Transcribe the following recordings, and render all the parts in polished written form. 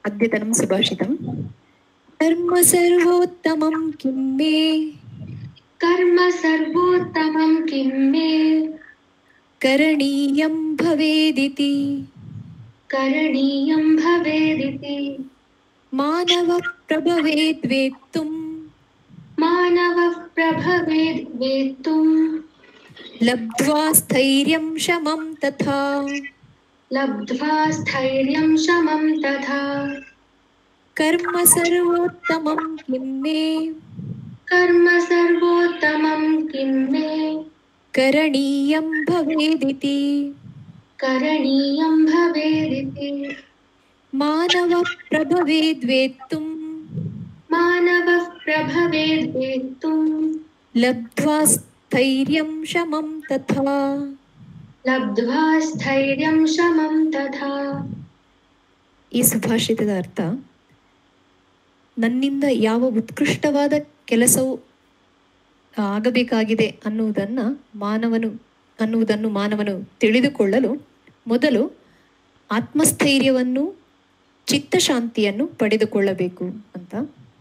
अद्यतनं सुभाषितम्। कर्म सर्वोत्तमं किं मे, कर्म सर्वोत्तमं किं मे, करणीयं भवेदिति। करणीयं भवेदिति। मानवः प्रभवेद्वेत्तुं, मानवः प्रभवेद् वेत्तुं, लब्ध्वा स्थैर्यं शमं तथा। लब्ध्वा स्थैर्यं शमं तथा। कर्म सर्वोत्तमं किं मे, कर्म सर्वोत्तमं किं मे, करणीयं भवेदिति। करणीयं भवेदिति। मानवः प्रभवेद्वेत्तुं, मानवः प्रभवेद् वेत्तुं, लब्ध्वा स्थैर्यं शमं तथा। लब्ध्वा स्थैर्यं शमं तथा. ಈ ಸುಭಾಷಿತದ ಅರ್ಥ, ನನ್ನಿಂದ ಯಾವ ಉತ್ಕೃಷ್ಟವಾದ ಕೆಲಸವು ಆಗಬೇಕಾಗಿದೆ ಅನ್ನುವುದನ್ನು ಮಾನವನು ತಿಳಿದುಕೊಳ್ಳಲು ಮೊದಲು ಆತ್ಮಸ್ಥೈರ್ಯವನ್ನು, ಚಿತ್ತಶಾಂತಿಯನ್ನು ಪಡೆದುಕೊಳ್ಳಬೇಕು ಅಂತ.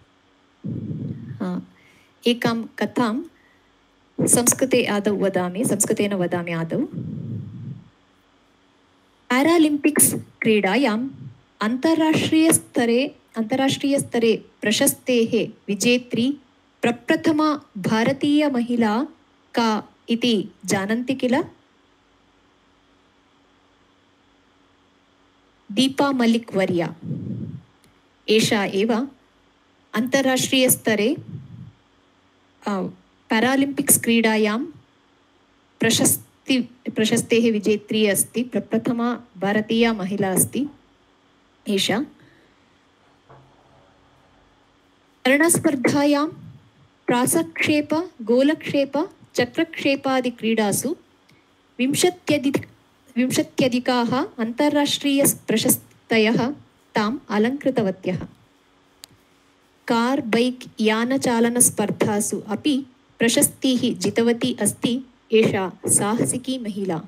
ಏಕಾಂ ಕಥಾಂ ಸಂಸ್ಕೃತೇನ ವದಾಮಿ ಆದೌ. ಪ್ಯಾರಾಲಿಂಪಿಕ್ಸ್ ಕ್ರೀಡಾಯಾಂ अंतर्राष्ट्रीयस्तरे प्रशस्तेः विजेत्री प्रप्रथमा भारतीय महिला का इति जानन्ति किल? दीपा मलिक वर्या. एषा एव अंतर्राष्ट्रीयस्तरे पैरालिम्पिक्स् क्रीडायां प्रशस्तेः विजेत्री अस्ति. प्रप्रथमा भारतीया महिला अस्ति एषा. तरणस्पर्धायां प्रासक्षेप, गोलक्षेप, चक्रक्षेपादि क्रीडासु 20 अन्ताराष्ट्रीयप्रशस्तयः ताम् अलङ्कृतवत्यः. कार् बैक् यानचालनस्पर्धासु अपि प्रशस्तीः जितवती अस्ति एषा साहसिकी महिला.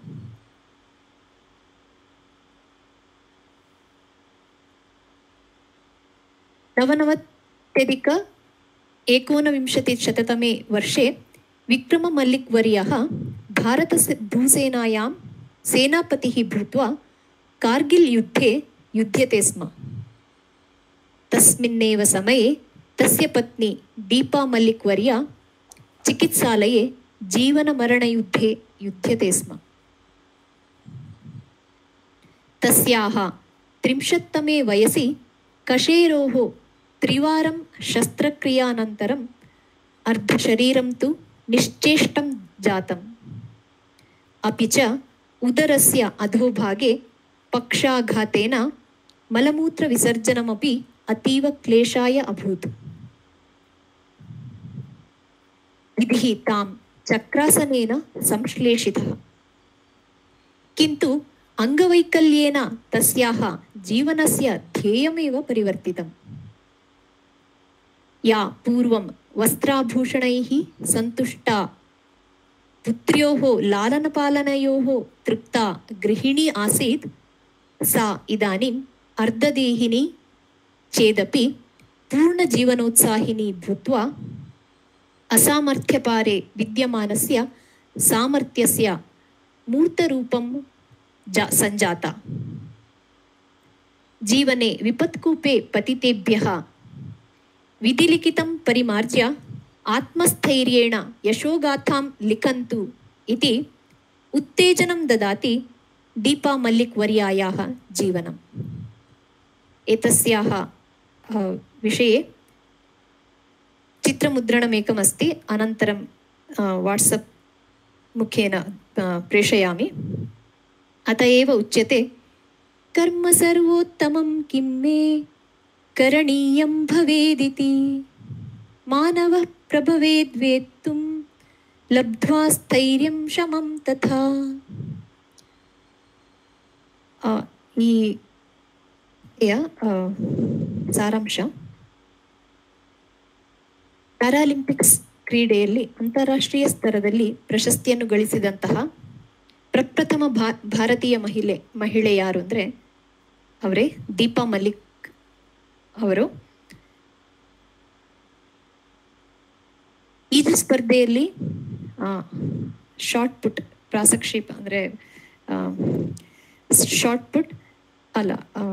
नवनवत्यधिक-19 वर्षे विक्रममल्लिकवर्यः भारतभूसेनायां सेनापतिः भूत्वा कार्गिल् युद्धे युध्यते स्म. तस्मिन्नेव समये तस्य पत्नी दीपा मल्लिकवर्या चिकित्सालये जीवनमरणयुद्धे युध्यते स्म. तस्याः 30तमे वयसि कशेरोः 3 वारं शस्त्रक्रियानन्तरम् अर्धशरीरं तु निश्चेष्टं जातम्. अपि च उदरस्य अधोभागे पक्षाघातेन मलमूत्रविसर्जनमपि अतीव क्लेशाय अभूत्. विधिः तां चक्रासनेन संश्लेषितः. किन्तु अंगवैकल्येन तस्याः जीवनस्य ध्येयमेव परिवर्तितम्. या पूर्वं वस्त्राभूषणैः सन्तुष्टा, पुत्र्योः लालनपालनयोः तृप्ता गृहिणी आसीत्, सा इदानीम् अर्धदेहिनी चेदपि पूर्णजीवनोत्साहिनी भूत्वा असामर्थ्यपारे विद्यमानस्य सामर्थ्यस्य मूर्तरूपं सञ्जाता. जीवने विपत्कूपे पतितेभ्यः विधिलिखितं परिमार्ज्य आत्मस्थैर्येण यशोगाथां लिखन्तु इति उत्तेजनं ददाति दीपा मल्लिकवर्यायाः जीवनम्. एतस्याः विषये चित्रमुद्रणमेकम् अस्ति, अनन्तरं वाट्सप् मुखेन प्रेषयामि. अत एव उच्यते, कर्म सर्वोत्तमं किं मे, करणीयं भवेदिति. मानवः प्रभवेद्वेत्तुं, लब्ध्वा स्थैर्यं शमं तथा. ಈ ಸಾರಾಂಶ, ಪ್ಯಾರಾಲಿಂಪಿಕ್ಸ್ ಕ್ರೀಡೆಯಲ್ಲಿ ಅಂತಾರಾಷ್ಟ್ರೀಯ ಸ್ತರದಲ್ಲಿ ಪ್ರಶಸ್ತಿಯನ್ನು ಗಳಿಸಿದಂತಹ ಪ್ರಪ್ರಥಮ ಭಾರತೀಯ ಮಹಿಳೆ ಯಾರು ಅಂದರೆ ಅವರೇ ದೀಪಾ ಮಲ್ಲಿಕ್ ಅವರು. ಈಜು ಸ್ಪರ್ಧೆಯಲ್ಲಿ ಶಾರ್ಟ್ ಪುಟ್, ಪ್ರಾಸಕ್ಷೇಪ ಅಂದರೆ ಶಾರ್ಟ್ ಪುಟ್ ಅಲ್ಲ,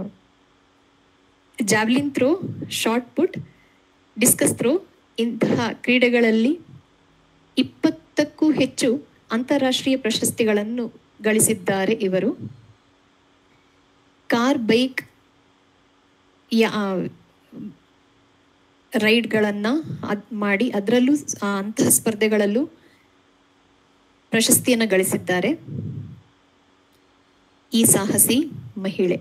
javelin throw, shot put, discus throw ಇಂತಹ ಕ್ರೀಡೆಗಳಲ್ಲಿ 20ಕ್ಕೂ ಹೆಚ್ಚು ಅಂತಾರಾಷ್ಟ್ರೀಯ ಪ್ರಶಸ್ತಿಗಳನ್ನು ಗಳಿಸಿದ್ದಾರೆ ಇವರು. ಕಾರ್, ಬೈಕ್ ರೈಡ್ಗಳನ್ನು ಮಾಡಿ ಅದರಲ್ಲೂ ಅಂತಹ ಸ್ಪರ್ಧೆಗಳಲ್ಲೂ ಪ್ರಶಸ್ತಿಯನ್ನು ಗಳಿಸಿದ್ದಾರೆ ಈ ಸಾಹಸಿ ಮಹಿಳೆ.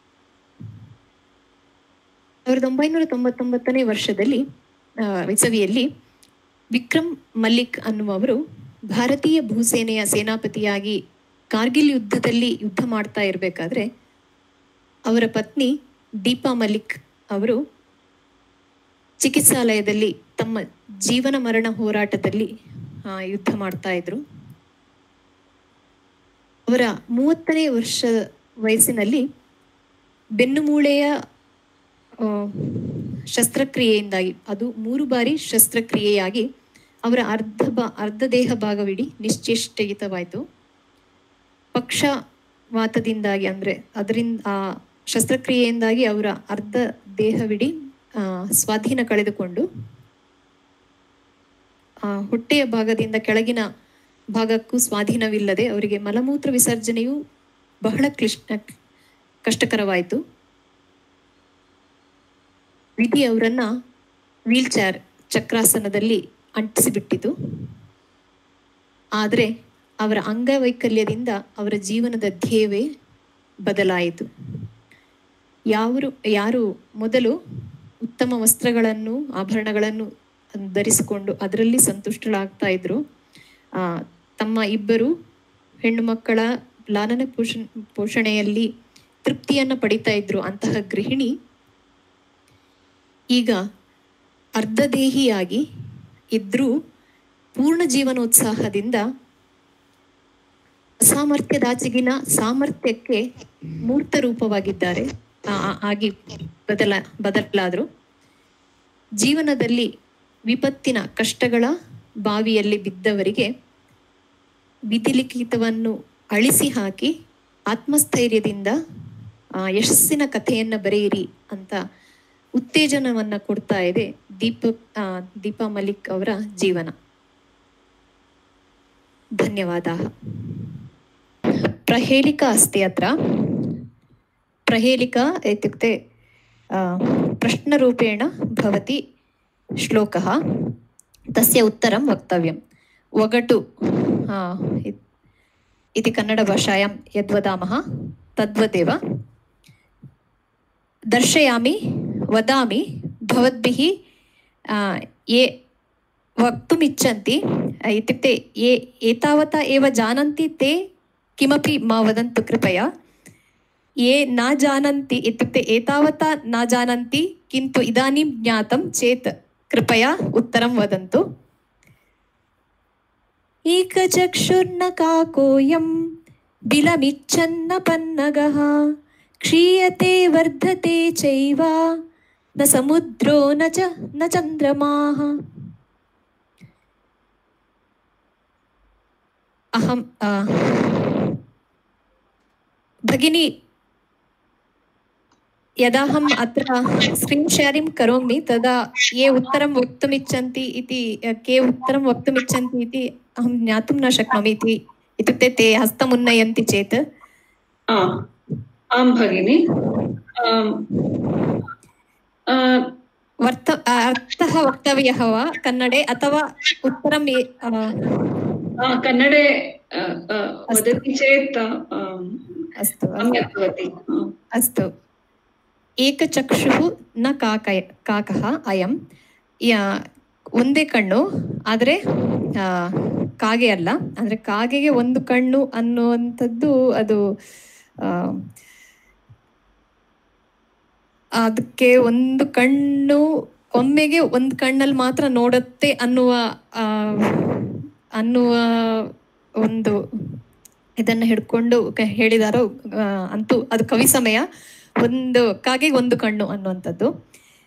1999ನೇ ವರ್ಷದಲ್ಲಿ ಇಸವಿಯಲ್ಲಿ ವಿಕ್ರಮ್ ಮಲ್ಲಿಕ್ ಅನ್ನುವರು ಭಾರತೀಯ ಭೂಸೇನೆಯ ಸೇನಾಪತಿಯಾಗಿ ಕಾರ್ಗಿಲ್ ಯುದ್ಧದಲ್ಲಿ ಯುದ್ಧ ಮಾಡ್ತಾ ಇರಬೇಕಾದ್ರೆ ಅವರ ಪತ್ನಿ ದೀಪಾ ಮಲ್ಲಿಕ್ ಅವರು ಚಿಕಿತ್ಸಾಲಯದಲ್ಲಿ ತಮ್ಮ ಜೀವನ ಮರಣ ಹೋರಾಟದಲ್ಲಿ ಯುದ್ಧ ಮಾಡ್ತಾ ಇದ್ರು. ಅವರ 30ನೇ ವರ್ಷ ವಯಸ್ಸಿನಲ್ಲಿ ಬೆನ್ನುಮೂಳೆಯ ಶಸ್ತ್ರಕ್ರಿಯೆಯಿಂದಾಗಿ, ಅದು 3 ಬಾರಿ ಶಸ್ತ್ರಕ್ರಿಯೆಯಾಗಿ ಅವರ ಅರ್ಧ ದೇಹ ಭಾಗವಿಡೀ ನಿಶ್ಚೇಷ್ಟಯಿತವಾಯಿತು. ಪಕ್ಷವಾತದಿಂದಾಗಿ ಅಂದರೆ ಅದರಿಂದ ಶಸ್ತ್ರಕ್ರಿಯೆಯಿಂದಾಗಿ ಅವರ ಅರ್ಧ ದೇಹವಿಡೀ ಸ್ವಾಧೀನ ಕಳೆದುಕೊಂಡು ಹೊಟ್ಟೆಯ ಭಾಗದಿಂದ ಕೆಳಗಿನ ಭಾಗಕ್ಕೂ ಸ್ವಾಧೀನವಿಲ್ಲದೆ ಅವರಿಗೆ ಮಲಮೂತ್ರ ವಿಸರ್ಜನೆಯು ಬಹಳ ಕಷ್ಟಕರವಾಯಿತು. ವಿಧಿ ಅವರನ್ನ ವೀಲ್ ಚೇರ್, ಚಕ್ರಾಸನದಲ್ಲಿ ಅಂಟಿಸಿಬಿಟ್ಟಿತು. ಆದರೆ ಅವರ ಅಂಗವೈಕಲ್ಯದಿಂದ ಅವರ ಜೀವನದ ಧ್ಯೇಯವೇ ಬದಲಾಯಿತು. ಯಾರು ಮೊದಲು ಉತ್ತಮ ವಸ್ತ್ರಗಳನ್ನು, ಆಭರಣಗಳನ್ನು ಧರಿಸಿಕೊಂಡು ಅದರಲ್ಲಿ ಸಂತುಷ್ಟರಾಗ್ತಾ ಇದ್ರು, ತಮ್ಮ 2 ಹೆಣ್ಣು ಮಕ್ಕಳ ಲಾಲನೆ ಪೋಷಣೆಯಲ್ಲಿ ತೃಪ್ತಿಯನ್ನು ಪಡಿತಾ ಇದ್ರು ಅಂತಹ ಗೃಹಿಣಿ ಈಗ ಅರ್ಧದೇಹಿಯಾಗಿ ಇದ್ರೂ ಪೂರ್ಣ ಜೀವನೋತ್ಸಾಹದಿಂದ ಅಸಾಮರ್ಥ್ಯದಾಚೆಗಿನ ಸಾಮರ್ಥ್ಯಕ್ಕೆ ಮೂರ್ತ ರೂಪವಾಗಿದ್ದಾರೆ, ಆಗಿ ಬದಲಾದರು. ಜೀವನದಲ್ಲಿ ವಿಪತ್ತಿನ ಕಷ್ಟಗಳ ಬಾವಿಯಲ್ಲಿ ಬಿದ್ದವರಿಗೆ ವಿಧಿಲಿಖಿತವನ್ನು ಅಳಿಸಿ ಹಾಕಿ ಆತ್ಮಸ್ಥೈರ್ಯದಿಂದ ಯಶಸ್ಸಿನ ಕಥೆಯನ್ನು ಬರೆಯಿರಿ ಅಂತ ಉತ್ತೇಜನವನ್ನು ಕೊಡ್ತಾ ಇದೆ ದೀಪಾ ಮಲ್ಲಿಕ್ ಅವರ ಜೀವನ. ಧನ್ಯವಾದಾः. प्रहेलिका अस्ति अत्र. प्रहेलिका इत्युक्ते प्रश्नरूपेण भवति श्लोकः, तस्य उत्तरं वक्तव्यं. वगटु इति कन्नडभाषायां यद्वदामः तद्वदेव. दर्शयामि, वदामि, भवद्भिः ये वक्तुमिच्छन्ति, इत्युक्ते ये एतावता एव जानन्ति ते किमपि मा वदन्तु कृपया. ये न जानन्ति इत्युक्ते एतावता न जानन्ति किन्तु इदानीं ज्ञातं चेत् कृपया उत्तरं वदन्तु. एकचक्षुर्न काकोऽयं बिलमिच्छन्न पन्नगः, क्षीयते वर्धते चैव न समुद्रो न चन्द्रमाः. अहं भगिनी, यदा अहम् अत्र स्क्रीन् शेरिङ्ग् करोमि तदा ये उत्तरं वक्तुमिच्छन्ति इति अहं ज्ञातुं न शक्नोमि इत्युक्ते ते हस्तमुन्नयन्ति चेत्. आं भगिनि, अर्थः वक्तव्यः वा कन्नडे अथवा उत्तरं कन्नडे वदति चेत् अस्तु सम्यक् भवति. अस्तु. ಏಕಚಕ್ಷುಃ ನ ಕಾಕಃ ಅಯಂ. ಒಂದೇ ಕಣ್ಣು, ಆದರೆ ಕಾಗೆ ಅಲ್ಲ. ಅಂದರೆ ಕಾಗೆಗೆ ಒಂದು ಕಣ್ಣು ಅನ್ನುವಂಥದ್ದು ಅದು ಅದಕ್ಕೆ ಒಂದು ಕಣ್ಣು ಒಮ್ಮೆಗೆ ಒಂದು ಕಣ್ಣಲ್ಲಿ ಮಾತ್ರ ನೋಡುತ್ತೆ ಅನ್ನುವ ಒಂದು ಇದನ್ನು ಹಿಡ್ಕೊಂಡು ಹೇಳಿದಾರೋ. ಅಂತೂ ಅದು ಕವಿ ಸಮಯ. ಒಂದು ಕಾಗೆಗೆ ಒಂದು ಕಣ್ಣು ಅನ್ನುವಂಥದ್ದು.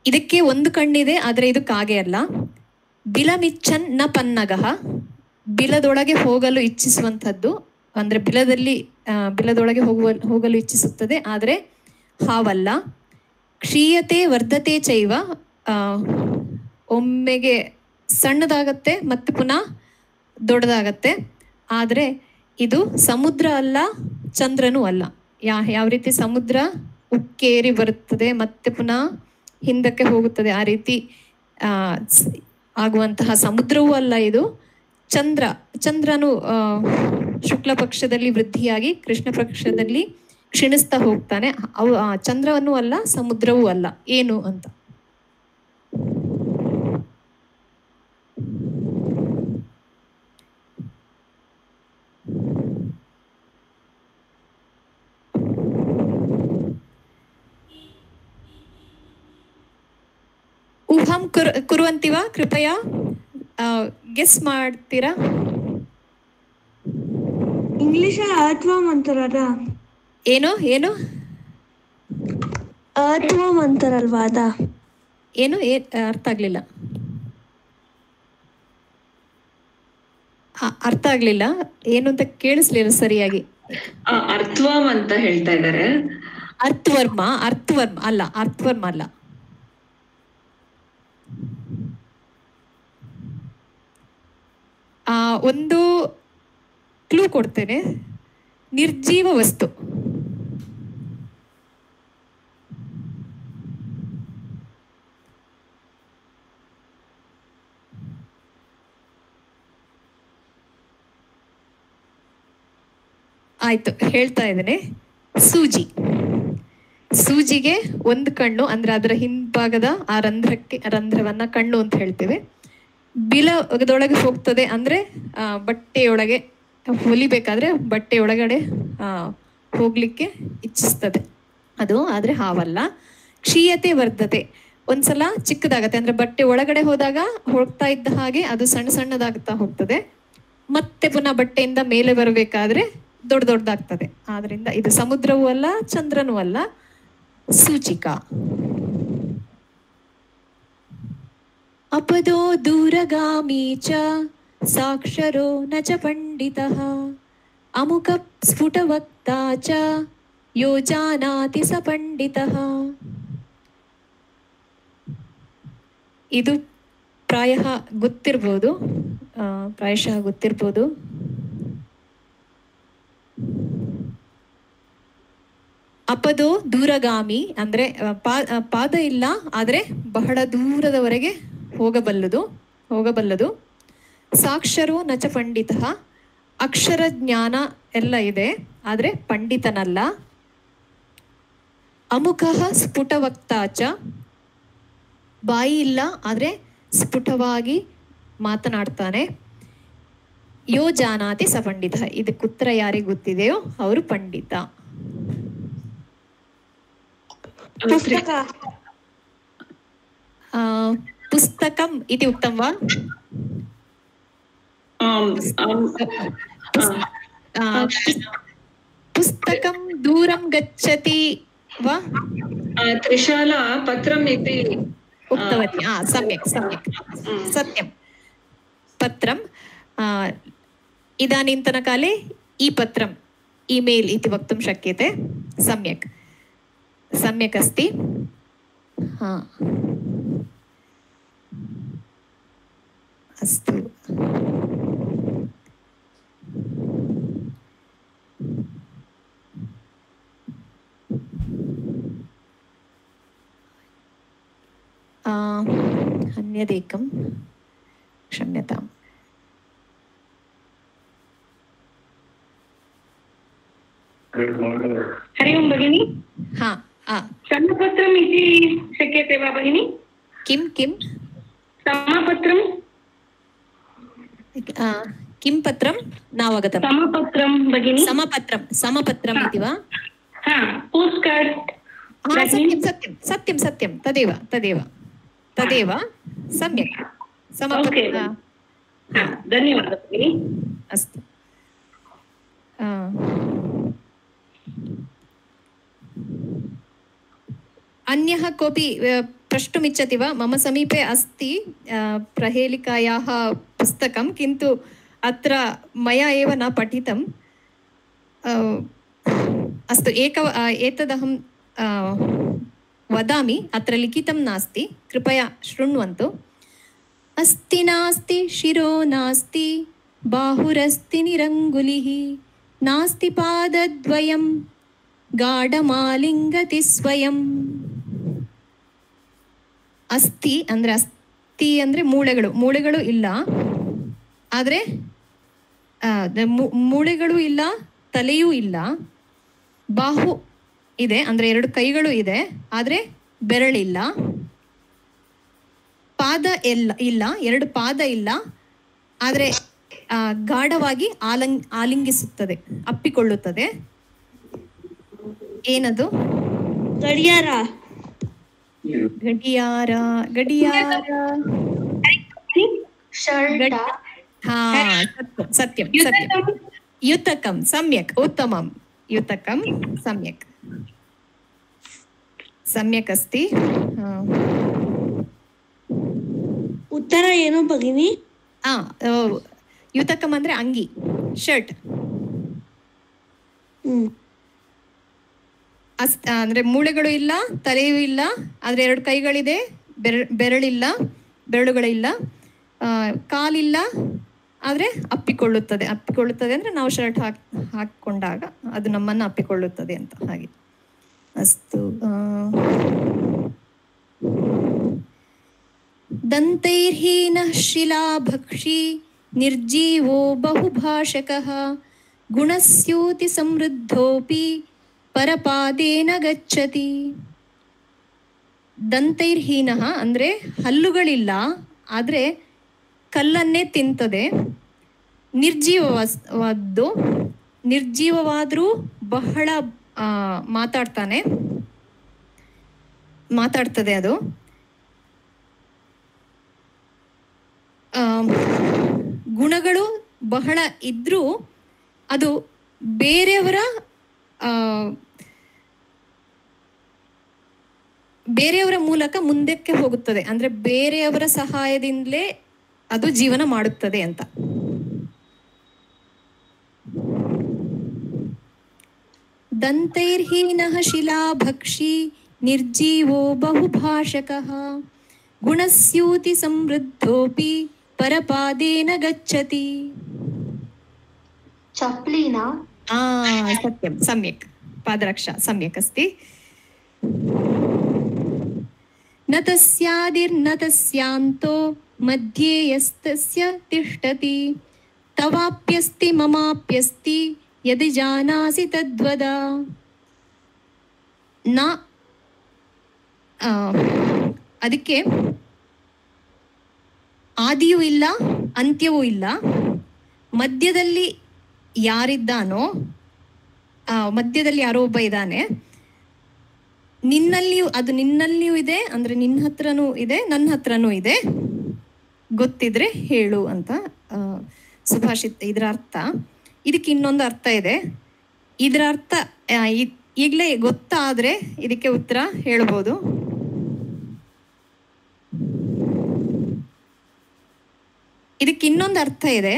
ಇದಕ್ಕೆ ಒಂದು ಕಣ್ಣಿದೆ, ಆದರೆ ಇದಕ್ಕೆ ಹಾಗೆ ಅಲ್ಲ. ಬಿಲಮಿಚ್ಚನ್ ನ ಪನ್ನಗಃ, ಬಿಲದೊಳಗೆ ಹೋಗಲು ಇಚ್ಛಿಸುವಂಥದ್ದು, ಅಂದರೆ ಬಿಲದೊಳಗೆ ಹೋಗಲು ಇಚ್ಛಿಸುತ್ತದೆ, ಆದರೆ ಹಾವಲ್ಲ. ಕ್ಷೀಯತೆ ವರ್ಧತೆ ಚೈವ, ಒಮ್ಮೆಗೆ ಸಣ್ಣದಾಗತ್ತೆ ಮತ್ತೆ ಪುನಃ ದೊಡ್ಡದಾಗತ್ತೆ. ಆದರೆ ಇದು ಸಮುದ್ರ ಅಲ್ಲ, ಚಂದ್ರನೂ ಅಲ್ಲ. ಯಾವ ರೀತಿ ಸಮುದ್ರ ಉಕ್ಕೇರಿ ಬರುತ್ತದೆ ಮತ್ತೆ ಪುನಃ ಹಿಂದಕ್ಕೆ ಹೋಗುತ್ತದೆ, ಆ ರೀತಿ ಆಗುವಂತಹ ಸಮುದ್ರವೂ ಅಲ್ಲ ಇದು. ಚಂದ್ರನು ಶುಕ್ಲ ಪಕ್ಷದಲ್ಲಿ ವೃದ್ಧಿಯಾಗಿ ಕೃಷ್ಣ ಪಕ್ಷದಲ್ಲಿ ಕ್ಷೀಣಿಸ್ತಾ ಹೋಗ್ತಾನೆ. ಚಂದ್ರವನ್ನೂ ಅಲ್ಲ, ಸಮುದ್ರವೂ ಅಲ್ಲ. ಏನು ಅಂತ? ಊಹಂ ಕುರುವಂತಿವಾ ಕೃಪಯ, ಗೆಸ್ ಮಾಡ್ತೀರಾ? ಇಂಗ್ಲಿಷ್ ಅರ್ಥವಂ ಅಂತಾರಲ್ಲ, ಏನು ಏನು ಅರ್ಥವಂ ಅಂತಾರಲ್ವಾ ಅದ? ಏನು ಅರ್ಥ ಆಗ್ಲಿಲ್ಲ. ಅರ್ಥ ಆಗ್ಲಿಲ್ಲ, ಏನು ಅಂತ ಕೇಳಿಸ್ಲಿಲ್ಲ ಸರಿಯಾಗಿ. ಅರ್ಥವಂ ಅಂತ ಹೇಳ್ತಾ ಇದ್ದಾರೆ. ಅರ್ಥವರ್ಮ ಅಲ್ಲ, ಅರ್ಥವರ್ಮ ಅಲ್ಲ. ಒಂದು ಕ್ಲೂ ಕೊಡ್ತೇನೆ. ನಿರ್ಜೀವ ವಸ್ತು. ಆಯ್ತು, ಹೇಳ್ತಾ ಇದ್ದೇನೆ. ಸೂಜಿಗೆ ಒಂದು ಕಣ್ಣು, ಅಂದ್ರೆ ಅದರ ಹಿಂಭಾಗದ ಆ ರಂಧ್ರವನ್ನ ಕಣ್ಣು ಅಂತ ಹೇಳ್ತೇವೆ. ಬಿಲದೊಳಗೆ ಹೋಗ್ತದೆ, ಅಂದ್ರೆ ಬಟ್ಟೆಯೊಳಗೆ ಹೊಲಿಬೇಕಾದ್ರೆ ಬಟ್ಟೆ ಒಳಗಡೆ ಹೋಗ್ಲಿಕ್ಕೆ ಇಚ್ಛಿಸ್ತದೆ ಅದು, ಆದ್ರೆ ಹಾವಲ್ಲ. ಕ್ಷೀಯತೆ ವರ್ಧತೆ, ಒಂದ್ಸಲ ಚಿಕ್ಕದಾಗತ್ತೆ, ಅಂದ್ರೆ ಬಟ್ಟೆ ಒಳಗಡೆ ಹೋಗ್ತಾ ಇದ್ದ ಹಾಗೆ ಅದು ಸಣ್ಣದಾಗ್ತಾ ಹೋಗ್ತದೆ. ಮತ್ತೆ ಪುನಃ ಬಟ್ಟೆಯಿಂದ ಮೇಲೆ ಬರಬೇಕಾದ್ರೆ ದೊಡ್ಡದಾಗ್ತದೆ. ಆದ್ರಿಂದ ಇದು ಸಮುದ್ರವೂ ಅಲ್ಲ, ಚಂದ್ರನೂ ಅಲ್ಲ, ಸೂಚಿಕ. ಅಪದೋ ದೂರಗಾಮೀ ಚ ಸಾಕ್ಷರೋ ನ ಚ ಪಂಡಿತಃ, ಅಮುಕ ಸ್ಫುಟವಕ್ತಾ ಚ ಯೋ ಜಾನಾತಿ ಸ ಪಂಡಿತಃ. ಇದು ಪ್ರಾಯಶಃ ಗೊತ್ತಿರ್ಬೋದು. ಅಪದೋ ದೂರಗಾಮಿ ಅಂದ್ರೆ ಪಾದ ಇಲ್ಲ, ಆದ್ರೆ ಬಹಳ ದೂರದವರೆಗೆ ಹೋಗಬಲ್ಲದು. ಸಾಕ್ಷರೋ ನಚ ಪಂಡಿತ, ಅಕ್ಷರ ಜ್ಞಾನ ಎಲ್ಲ ಇದೆ, ಆದ್ರೆ ಪಂಡಿತನಲ್ಲ. ಅಮುಖಃ ಸ್ಫುಟವಕ್ತಾಚ, ಬಾಯಿ ಇಲ್ಲ, ಆದ್ರೆ ಸ್ಫುಟವಾಗಿ ಮಾತನಾಡ್ತಾನೆ. ಯೋ ಜಾನಾತಿ ಸ ಪಂಡಿತ, ಇದಕ್ಕೆ ಉತ್ತರ ಯಾರಿಗೆ ಗೊತ್ತಿದೆಯೋ ಅವರು ಪಂಡಿತ. ಪುಸ್ತಕಂ ಇತಿ ಉಕ್ತಂ ವಾ? ಪುಸ್ತಕಂ ದೂರಂ ಗಚ್ಚತಿ ವಾ? ತ್ರಿಶಾಲಾ ಪತ್ರಂ ಇತಿ ಉಕ್ತವತಿ. ಸಮ್ಯಕ್ ಸತ್ಯಂ. ಪತ್ರಂ इदानीन्तनकाले ई पत्रम् ईमेल् इति वक्तुं शक्यते. सम्यक् अस्ति. अस्तु. अन्यदेकं क्षम्यताम्. हरि ओं भगिनी. समपत्रम् इति शक्यते वा भगिनी? किं समपत्रं? किं पत्रं नावगतं? समपत्रं भगिनी. समपत्रम् इति वा? Post card. सत्यं तदेव सम्यक्. समपत्रं. धन्यवादः भगिनी. अस्तु. अन्यः कोऽपि प्रष्टुमिच्छति वा? मम समीपे अस्ति प्रहेलिकायाः पुस्तकं, किन्तु अत्र मया एव न पठितं। अस्तु, एतदहं वदामि, अत्र लिखितं नास्ति, कृपया शृण्वन्तु। अस्ति नास्ति शिरो नास्ति, बाहुरस्ति निरङ्गुलिः, नास्ति पादद्वयं, गाढमालिङ्गति ಸ್ವಯಂ. ಅಸ್ಥಿ ಅಂದರೆ ಮೂಳೆಗಳು ಇಲ್ಲ, ಆದರೆ ಮೂಳೆಗಳು ಇಲ್ಲ, ತಲೆಯೂ ಇಲ್ಲ. ಬಾಹು ಇದೆ, ಅಂದರೆ 2 ಕೈಗಳು ಇದೆ, ಆದರೆ ಬೆರಳಿಲ್ಲ. ಪಾದ ಇಲ್ಲ, 2 ಪಾದ ಇಲ್ಲ, ಆದರೆ ಗಾಢವಾಗಿ ಆಲಿಂಗಿಸುತ್ತದೆ, ಅಪ್ಪಿಕೊಳ್ಳುತ್ತದೆ. ಏನದು? ಗಡಿಯಾರ. ಹಾ, ಸತ್ಯಂ. ಯುತಕಂ, ಸಮ್ಯಕ್, ಉತ್ತಮಂ. ಯುತಕಂ ಸಮ್ಯಕ್ ಅಸ್ತಿ. ಉತ್ತರ ಏನು ಭಗಿನಿ? ಯುತಕಂ ಅಂದ್ರೆ ಅಂಗಿ, ಶರ್ಟ್. ಅಂದ್ರೆ ಮೂಳೆಗಳು ಇಲ್ಲ, ತಲೆಯೂ ಇಲ್ಲ, ಆದ್ರೆ 2 ಕೈಗಳಿದೆ, ಬೆರಳುಗಳಿಲ್ಲ, ಕಾಲಿಲ್ಲ, ಆದ್ರೆ ಅಪ್ಪಿಕೊಳ್ಳುತ್ತದೆ ಅಂದ್ರೆ ನಾವು ಶರ್ಟ್ ಹಾಕೊಂಡಾಗ ಅದು ನಮ್ಮನ್ನ ಅಪ್ಪಿಕೊಳ್ಳುತ್ತದೆ ಅಂತ, ಹಾಗೆ. ಅಸ್ತು. ದಂತೈರ್ಹೀನಃ ಶಿಲಾಭಕ್ಷಿ, ನಿರ್ಜೀವೋ ಬಹುಭಾಷಕಃ, ಗುಣಸ್ಯೂತಿ ಸಮೃದ್ಧೋಪಿ ಪರಪಾದೇನ ಗಚ್ಚತಿ. ದಂತೈರ್ಹೀನಃ ಅಂದ್ರೆ ಹಲ್ಲುಗಳಿಲ್ಲ, ಆದ್ರೆ ಕಲ್ಲನ್ನೇ ತಿಂತದೆ. ನಿರ್ಜೀವವಾದ್ರೂ ಬಹಳ ಮಾತಾಡ್ತದೆ ಅದು. ಗುಣಗಳು ಬಹಳ ಇದ್ರೂ ಅದು ಬೇರೆಯವರ ಮೂಲಕ ಮುಂದಕ್ಕೆ ಹೋಗುತ್ತದೆ, ಅಂದ್ರೆ ಬೇರೆಯವರ ಸಹಾಯದಿಂದಲೇ ಅದು ಜೀವನ ಮಾಡುತ್ತದೆ ಅಂತ. ದಂತೈರ್ಹೀನಃ ಶಿಲಾಭಕ್ಷಿ, ನಿರ್ಜೀವೋ ಬಹುಭಾಷಕಃ, ಗುಣಸ್ಯೂತಿ ಸಮೃದ್ಧೋಪಿ ಪರಪಾದೇನ ಗಚ್ಚತಿ. ಚಪ್ಲಿನಾ? ಸತ್ಯಂ, ಸಮ್ಯಕ್. ಪಾದರಕ್ಷಾ ಸಮ್ಯಕ್ ಅಸ್ತಿ. ನ ತಸ್ಯಾದಿರ್ನ ತಸ್ಯಾಂತೋ ಮಧ್ಯೆ ಯಸ್ತಸ್ಯ ತಿಷ್ಠತಿ, ತವಾಪ್ಯಸ್ತಿ ಮಮಾಪ್ಯಸ್ತಿ ಯದಿ ಜಾನಾಸಿ ತದ್ವದ. ಅದಕ್ಕೆ ಆದಿಯೂ ಇಲ್ಲ, ಅಂತ್ಯವೂ ಇಲ್ಲ. ಮಧ್ಯದಲ್ಲಿ ಯಾರಿದ್ದಾನೋ, ಮಧ್ಯದಲ್ಲಿ ಯಾರೋ ಒಬ್ಬ ಇದ್ದಾನೆ. ನಿನ್ನಲ್ಲಿಯೂ ಇದೆ, ಅಂದ್ರೆ ನಿನ್ನ ಹತ್ರನೂ ಇದೆ, ನನ್ನ ಹತ್ರನೂ ಇದೆ, ಗೊತ್ತಿದ್ರೆ ಹೇಳು ಅಂತ ಸುಭಾಷಿತ. ಇದರ ಅರ್ಥ. ಇದಕ್ಕೆ ಇನ್ನೊಂದು ಅರ್ಥ ಇದೆ. ಇದರ ಅರ್ಥ ಈಗಲೇ ಗೊತ್ತಾದ್ರೆ ಇದಕ್ಕೆ ಉತ್ತರ ಹೇಳ್ಬೋದು. ಇದಕ್ಕೆ ಇನ್ನೊಂದು ಅರ್ಥ ಇದೆ.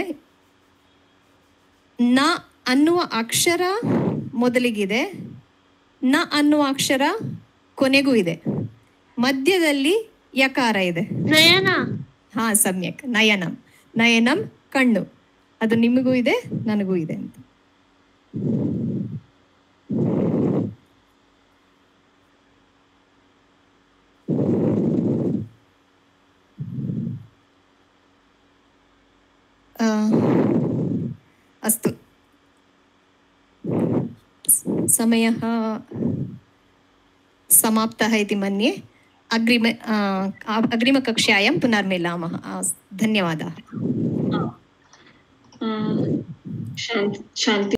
ನ ಅನ್ನುವ ಅಕ್ಷರ ಮೊದಲಿಗಿದೆ, ನ ಅನ್ನುವ ಅಕ್ಷರ ಕೊನೆಗೂ ಇದೆ, ಮಧ್ಯದಲ್ಲಿ ಯಕಾರ ಇದೆ. ನಯನ. ಹಾ, ಸಮ್ಯಕ್. ನಯನಂ ಕಣ್ಣು. ಅದು ನಿಮಗೂ ಇದೆ, ನನಗೂ ಇದೆ ಅಂತ. ಅಸ್ತು, ಸಮಯः समाप्तः इति मन्ये. अग्रिमकक्ष्यायां पुनर्मिलामः. धन्यवादाः. शान्ति.